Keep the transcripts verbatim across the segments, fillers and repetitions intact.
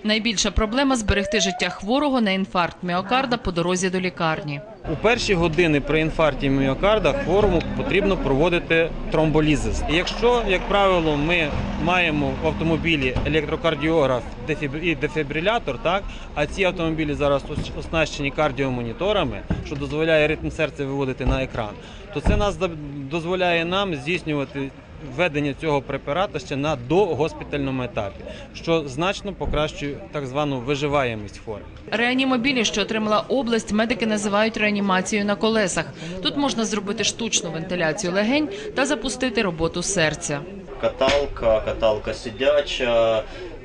Найбільша проблема – зберегти життя хворого на інфаркт міокарда по дорозі до лікарні. У перші години при інфаркті міокарда хворому потрібно проводити тромболізис. І якщо, як правило, ми маємо в автомобілі електрокардіограф і дефібрилятор, так, а ці автомобілі зараз оснащені кардіомоніторами, що дозволяє ритм серця виводити на екран, то це нас дозволяє нам здійснювати введення цього препарату ще на догоспітальному етапі, що значно покращує так звану виживаємість хворих. Реанімобілі, що отримала область, медики називають реанімацією на колесах. Тут можна зробити штучну вентиляцію легень та запустити роботу серця. Каталка, каталка сидяча,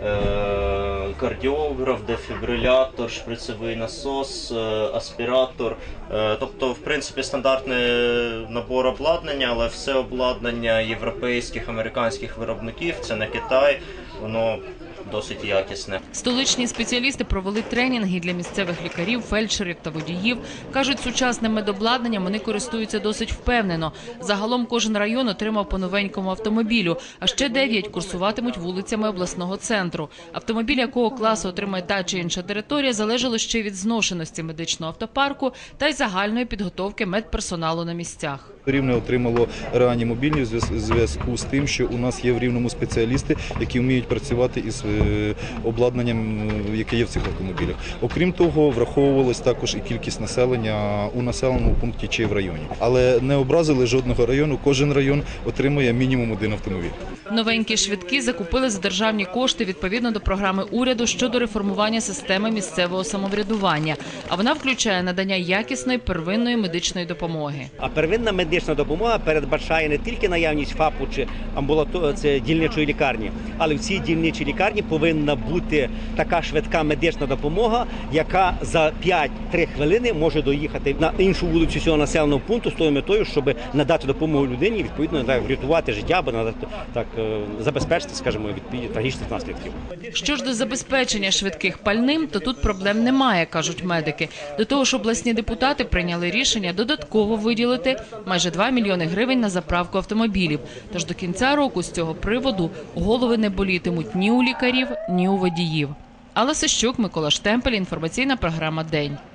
кардіограф, дефібрилятор, шприцевий насос, аспіратор. Тобто, в принципі, стандартний набор обладнання, але все обладнання європейських, американських виробників, це не Китай, воно досить якісне. Столичні спеціалісти провели тренінги для місцевих лікарів, фельдшерів та водіїв. Кажуть, сучасним медобладнанням вони користуються досить впевнено. Загалом кожен район отримав по новенькому автомобілю, а ще дев'ять курсуватимуть вулицями обласного центру. Автомобіль якого класу отримає та чи інша територія залежало ще від зношеності медичного автопарку та й загальної підготовки медперсоналу на місцях. Рівне отримало реанімобільні в зв'язку з тим, що у нас є в Рівному спеціалісти, які вміють працювати із обладнанням, яке є в цих автомобілях. Окрім того, враховувалась також і кількість населення у населеному пункті чи в районі. Але не образили жодного району, кожен район отримує мінімум один автомобіль. Новенькі швидкі закупили за державні кошти відповідно до програми уряду щодо реформування системи місцевого самоврядування. А вона включає надання якісної первинної медичної допомоги. А первинна медична допомога передбачає не тільки наявність ФАПу чи амбулаторної дільничої лікарні, але в цій дільничій лікарні повинна бути така швидка медична допомога, яка за п'ять-три хвилини може доїхати на іншу вулицю цього населеного пункту з тою метою, щоб надати допомогу людині, відповідно, так, врятувати життя або надати, так, забезпечити, скажімо, від трагічних наслідків. Що ж до забезпечення швидких пальним, то тут проблем немає, кажуть медики. До того ж, обласні депутати прийняли рішення додатково виділити майже два мільйони гривень на заправку автомобілів. Тож до кінця року з цього приводу голови не болітимуть ні у лікарів, ні у водіїв. Алла Сищук, Микола Штемпель, інформаційна програма «День».